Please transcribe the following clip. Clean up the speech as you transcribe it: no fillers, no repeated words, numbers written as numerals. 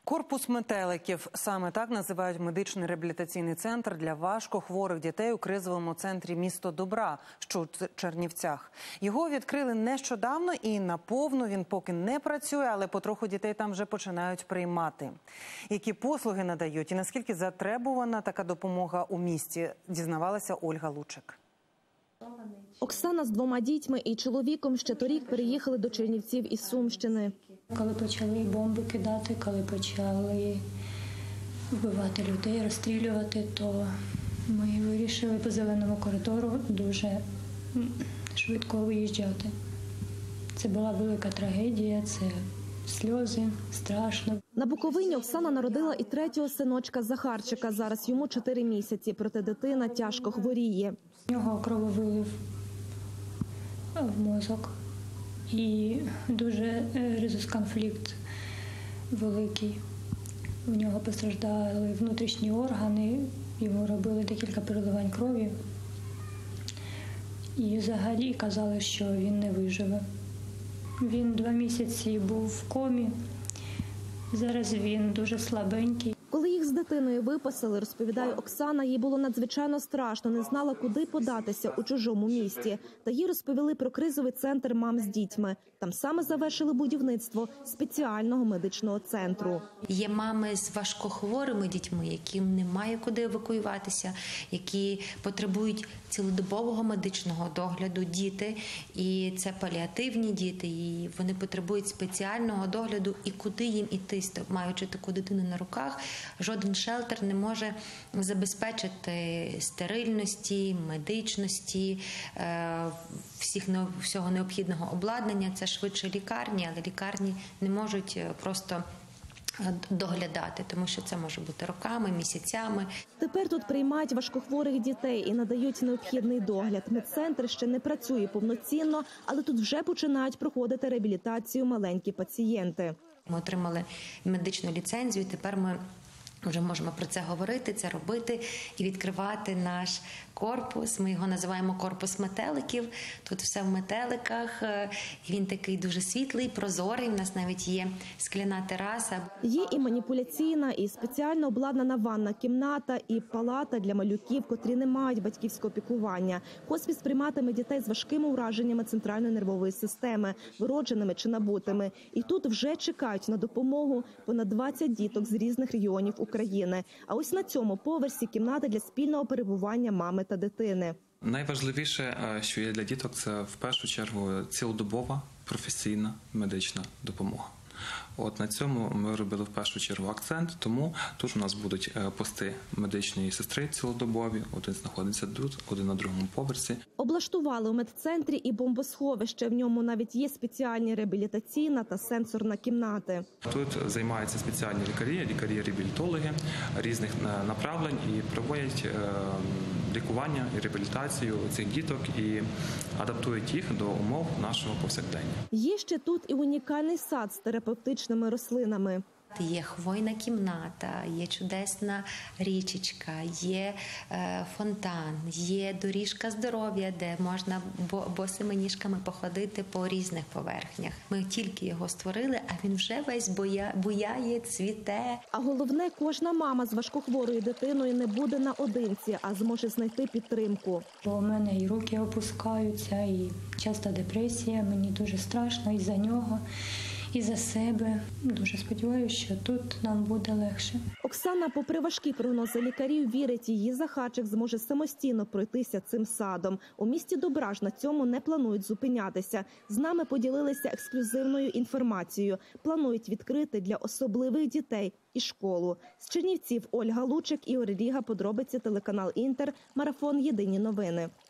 Корпус метеликів – саме так називають медичний реабілітаційний центр для важкохворих дітей у кризовому центрі «Місто Добра», що у Чернівцях. Його відкрили нещодавно і наповну він поки не працює, але потроху дітей там вже починають приймати. Які послуги надають і наскільки затребувана така допомога у місті, дізнавалася Ольга Лучик. Оксана з 2 дітьми і чоловіком ще торік переїхали до Чернівців із Сумщини. Коли почали бомби кидати, коли почали вбивати людей, розстрілювати, то ми вирішили по зеленому коридору дуже швидко виїжджати. Це була велика трагедія, це сльози, страшно. На Буковині Оксана народила і 3-го синочка Захарчика. Зараз йому 4 місяці, проте дитина тяжко хворіє. У нього крововилив в мозок і дуже резус-конфлікт великий. У нього постраждали внутрішні органи, йому робили декілька переливань крові. І взагалі казали, що він не виживе. Він 2 місяці був в комі, зараз він дуже слабенький. Коли їх з дитиною виписали, розповідає Оксана, їй було надзвичайно страшно, не знала, куди податися у чужому місті. Та їй розповіли про кризовий центр мам з дітьми. Там саме завершили будівництво спеціального медичного центру. Є мами з важкохворими дітьми, яким немає куди евакуюватися, які потребують цілодобового медичного догляду, діти. І це паліативні діти, і вони потребують спеціального догляду. І куди їм іти, маючи таку дитину на руках, жоден шелтер не може забезпечити стерильності, медичності, всього необхідного обладнання. Це швидше лікарні, але лікарні не можуть просто доглядати, тому що це може бути роками, місяцями. Тепер тут приймають важкохворих дітей і надають необхідний догляд. Медцентр ще не працює повноцінно, але тут вже починають проходити реабілітацію маленькі пацієнти. Ми отримали медичну ліцензію, тепер ми вже можемо про це говорити, це робити і відкривати наш корпус. Ми його називаємо корпус метеликів. Тут все в метеликах. Він такий дуже світлий, прозорий. У нас навіть є скляна тераса. Є і маніпуляційна, і спеціально обладнана ванна кімната, і палата для малюків, котрі не мають батьківського піклування. Хоспіс прийматиме дітей з важкими ураженнями центральної нервової системи, вродженими чи набутими. І тут вже чекають на допомогу понад 20 діток з різних регіонів України. А ось на цьому поверсі кімната для спільного перебування мами та дитини. Найважливіше, що є для діток, це в першу чергу цілодобова професійна медична допомога. От на цьому ми робили в першу чергу акцент, тому тут у нас будуть пости медичної сестри цілодобові, один знаходиться тут, один на 2-му поверсі. Облаштували у медцентрі і бомбосховище, в ньому навіть є спеціальні реабілітаційна та сенсорна кімнати. Тут займаються спеціальні лікарі-реабілітологи різних направлень і проводять лікування і реабілітацію цих діток і адаптують їх до умов нашого повсякдення. Є ще тут і унікальний сад з терапевтичними рослинами. Є хвойна кімната, є чудесна річечка, є фонтан, є доріжка здоров'я, де можна босими ніжками походити по різних поверхнях. Ми тільки його створили, а він вже весь буяє, цвіте. А головне, кожна мама з важкохворою дитиною не буде наодинці, а зможе знайти підтримку. Бо у мене і руки опускаються, і часто депресія, мені дуже страшно із-за нього. І за себе. Дуже сподіваюся, що тут нам буде легше. Оксана, попри важкі прогнози лікарів, вірить, її Захарчик зможе самостійно пройтися цим садом. У місті Добра ж на цьому не планують зупинятися. З нами поділилися ексклюзивною інформацією. Планують відкрити для особливих дітей і школу. З Чернівців Ольга Лучик, Ігор Ріга, подробиці, телеканал Інтер, марафон «Єдині новини».